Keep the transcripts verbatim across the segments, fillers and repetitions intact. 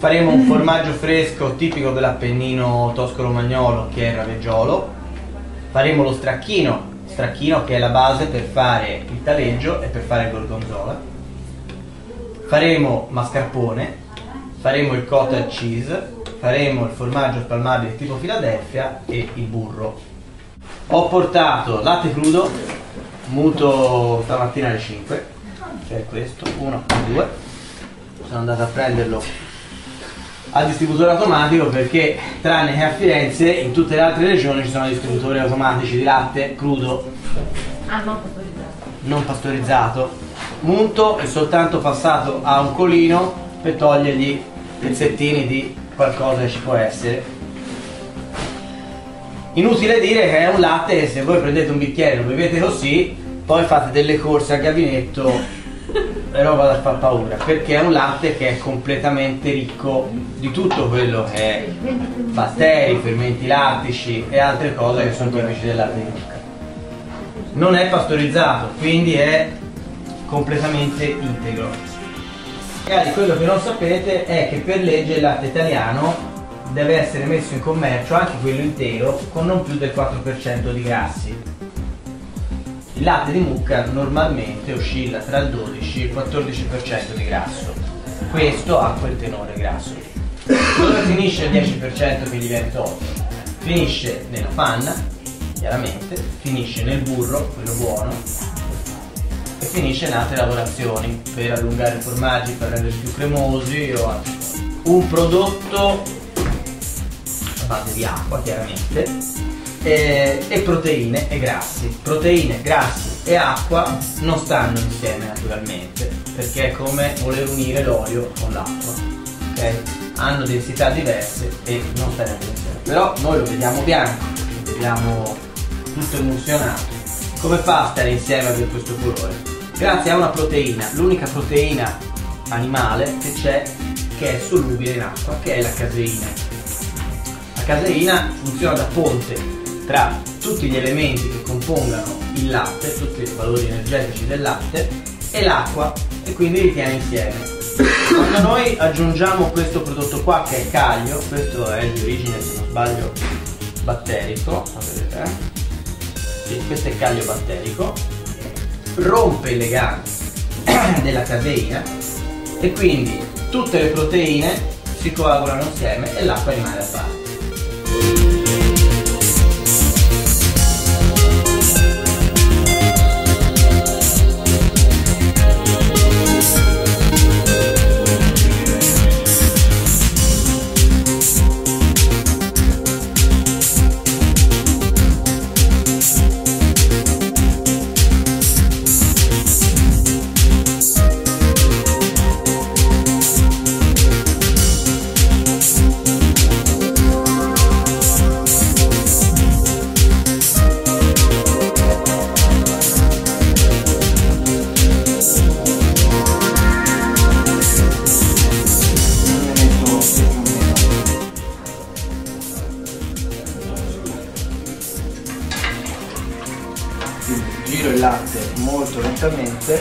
Faremo un formaggio fresco tipico dell'Appennino tosco-romagnolo, che è il raveggiolo. Faremo lo stracchino, stracchino che è la base per fare il taleggio e per fare il gorgonzola. Faremo mascarpone, faremo il cottage cheese, faremo il formaggio spalmabile tipo Philadelphia e il burro. Ho portato latte crudo, muto stamattina alle cinque, che è questo, uno, due. Sono andato a prenderlo al distributore automatico perché, tranne che a Firenze, in tutte le altre regioni ci sono distributori automatici di latte crudo. Ah, non pastorizzato. Non pastorizzato. Munto è soltanto passato a un colino per togliergli pezzettini di qualcosa che ci può essere. Inutile dire che è un latte che se voi prendete un bicchiere e lo bevete così, poi fate delle corse al gabinetto e roba da far paura, perché è un latte che è completamente ricco di tutto quello che è batteri, fermenti lattici e altre cose che sono tipici del latte di mucca. Non è pastorizzato, quindi è completamente integro. Magari quello che non sapete è che per legge il latte italiano deve essere messo in commercio, anche quello intero, con non più del quattro per cento di grassi. Il latte di mucca normalmente oscilla tra il dodici e il quattordici per cento di grasso. Questo ha quel tenore grasso. Dove finisce il dieci per cento che gli viene tolto? Finisce nella panna, chiaramente, finisce nel burro, quello buono, e finisce in altre lavorazioni per allungare i formaggi, per renderli più cremosi o altro. Un prodotto a base di acqua, chiaramente, e, e proteine e grassi. Proteine, grassi e acqua non stanno insieme naturalmente, perché è come voler unire l'olio con l'acqua, ok? Hanno densità diverse e non stanno insieme. Però noi lo vediamo bianco, lo vediamo tutto emulsionato. Come fa a stare insieme per questo colore? Grazie a una proteina, l'unica proteina animale che c'è, che è solubile in acqua, che è la caseina. La caseina funziona da ponte tra tutti gli elementi che compongano il latte, tutti i valori energetici del latte, e l'acqua, e quindi li tiene insieme. Quando noi aggiungiamo questo prodotto qua, che è caglio, questo è di origine, se non sbaglio, batterico, vedete, eh? Sì, questo è caglio batterico, rompe i legami della caseina e quindi tutte le proteine si coagulano insieme e l'acqua rimane a parte. Giro il latte molto lentamente,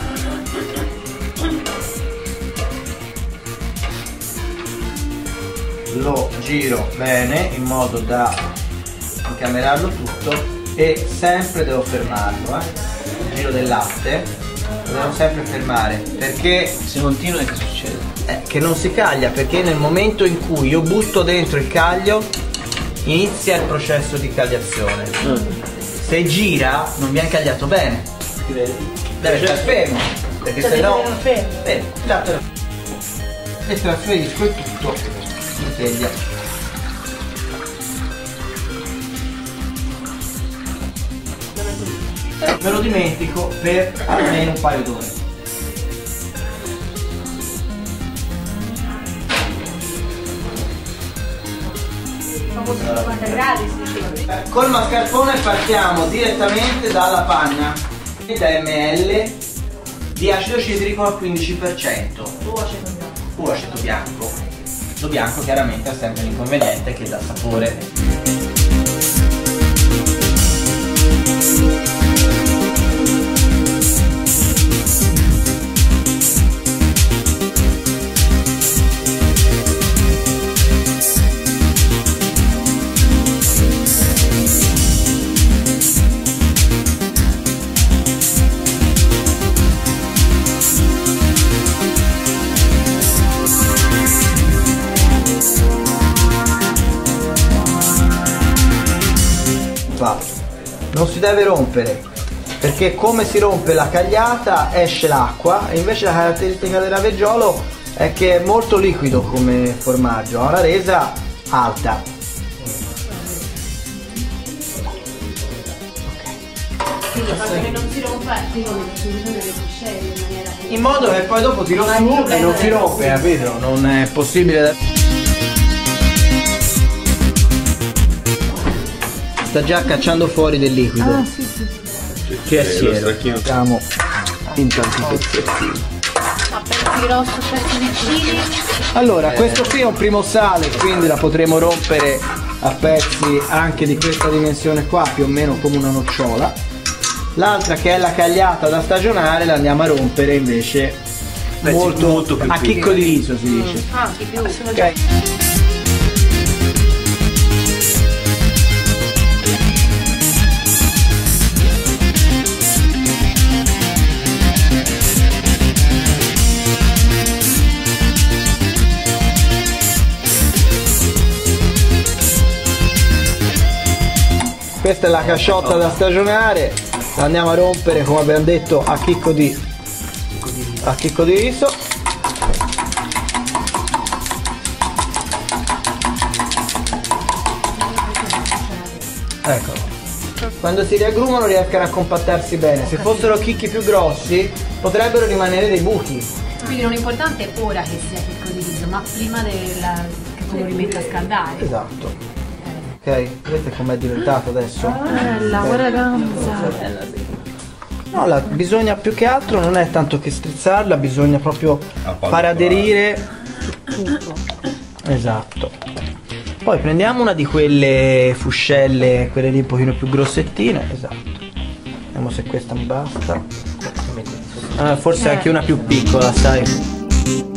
lo giro bene in modo da incamerarlo tutto e sempre devo fermarlo, eh? Il giro del latte lo devo sempre fermare, perché se continua che succede? Eh, che non si caglia, perché nel momento in cui io butto dentro il caglio inizia il processo di cagliazione. Mm. Se gira non viene cagliato bene, deve stare fermo, perché se no fermo, e trasferisco il tutto in teglia. E me lo dimentico per almeno un paio d'ore. cinquanta gradi, sì. Col mascarpone partiamo direttamente dalla panna, da ml di acido citrico al quindici per cento O aceto bianco. o aceto bianco. Lo bianco chiaramente ha sempre l'inconveniente che dà sapore. non si deve rompere, perché come si rompe la cagliata esce l'acqua, e invece la caratteristica del raveggiolo è che è molto liquido come formaggio, ha una resa alta. Quindi il fatto che non si rompa, quindi si bisogna le fuscelli in maniera che... In modo che poi dopo tiro su e non si rompe, capito? Non è possibile da... Sta già cacciando fuori del liquido. Ah, sì, sì, sì. Che è siero. Mettiamo in tanti pezzettini. Ma pezzi grosso, pezzi piccini. Allora, questo qui è un primo sale, quindi la potremo rompere a pezzi anche di questa dimensione qua, più o meno come una nocciola. L'altra, che è la cagliata da stagionare, la andiamo a rompere invece molto, molto più a chicco di riso, si dice. Mm. Ah, anche più. Ok. Questa è la casciotta da stagionare, la andiamo a rompere, come abbiamo detto, a chicco di, a chicco di riso. Eccolo. Quando si riaggrumano riescono a compattarsi bene. Se fossero chicchi più grossi potrebbero rimanere dei buchi. Quindi non è importante ora che sia chicco di riso, ma prima della, che tu lo rimetta a scaldare. Esatto. Ok, vedete com'è diventato adesso? Bella, Ok. ragazza. No, la, bisogna più che altro non è tanto che strizzarla, bisogna proprio far aderire tutto. Esatto. Poi prendiamo una di quelle fuscelle, quelle lì un pochino più grossettine. Esatto. Vediamo se questa mi basta. Ah, forse anche una più piccola, sai.